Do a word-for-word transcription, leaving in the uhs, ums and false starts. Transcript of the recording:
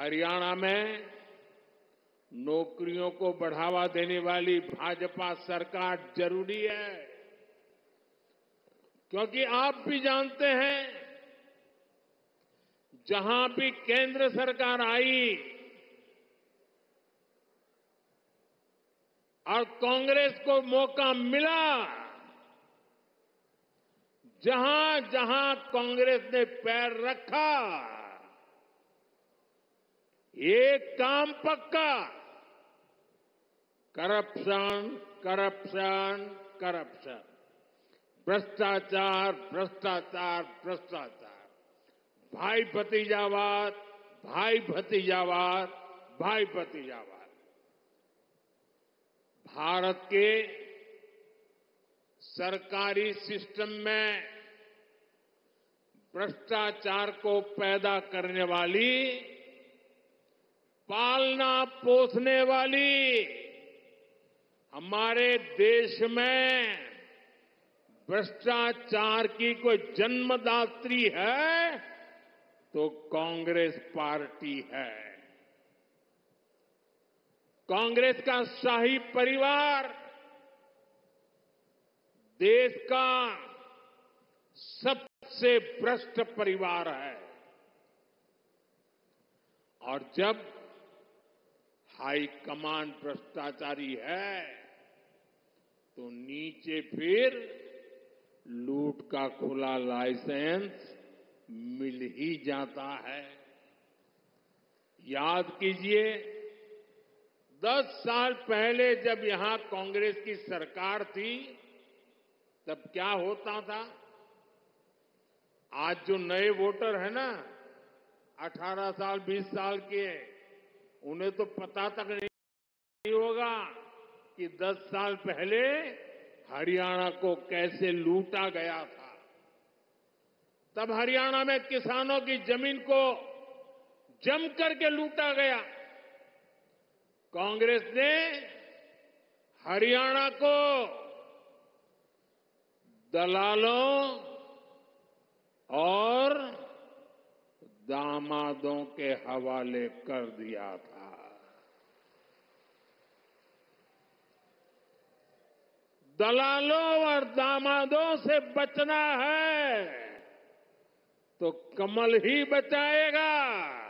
हरियाणा में नौकरियों को बढ़ावा देने वाली भाजपा सरकार जरूरी है, क्योंकि आप भी जानते हैं जहां भी केंद्र सरकार आई और कांग्रेस को मौका मिला, जहां जहां कांग्रेस ने पैर रखा, एक काम पक्का, करप्शन, करप्शन, करप्शन, भ्रष्टाचार, भ्रष्टाचार, भ्रष्टाचार, भाई भतीजावाद, भाई भतीजावाद, भाई भतीजावाद। भारत के सरकारी सिस्टम में भ्रष्टाचार को पैदा करने वाली, पालना पोसने वाली, हमारे देश में भ्रष्टाचार की कोई जन्मदात्री है तो कांग्रेस पार्टी है। कांग्रेस का शाही परिवार देश का सबसे भ्रष्ट परिवार है, और जब हाईकमान भ्रष्टाचारी है तो नीचे फिर लूट का खुला लाइसेंस मिल ही जाता है। याद कीजिए, दस साल पहले जब यहां कांग्रेस की सरकार थी तब क्या होता था। आज जो नए वोटर है ना, अठारह साल बीस साल के, उन्हें तो पता तक नहीं होगा कि दस साल पहले हरियाणा को कैसे लूटा गया था। तब हरियाणा में किसानों की जमीन को जम करके लूटा गया। कांग्रेस ने हरियाणा को दलालों और दामादों के हवाले कर दिया था। दलालों और दामादों से बचना है तो कमल ही बचाएगा।